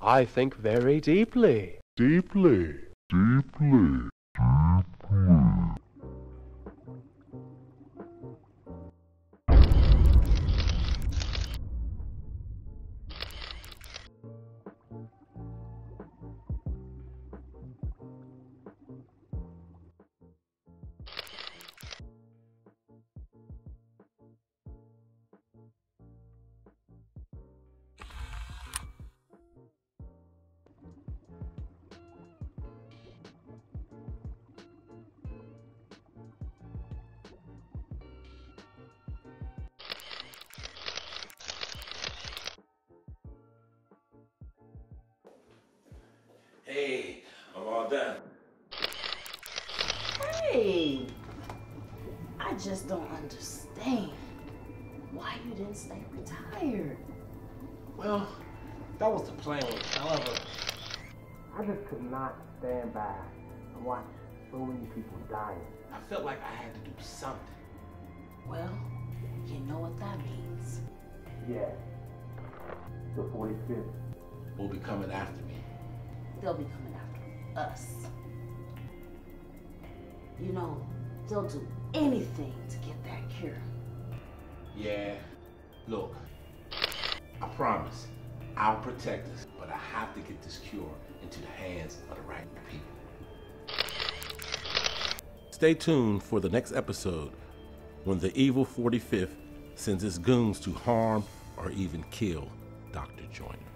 I think very deeply. Deeply. Deeply. Deeply. Hey, I'm all done. Hey, I just don't understand why you didn't stay retired. Well, that was the plan. However, I just could not stand by and watch so many people dying. I felt like I had to do something. Well, you know what that means. Yeah. The 45th will be coming after me. They'll be coming after us. You know, they'll do anything to get that cure. Yeah. Look, I promise I'll protect us, but I have to get this cure into the hands of the right people. Stay tuned for the next episode when the evil 45th sends its goons to harm or even kill Dr. Joyner.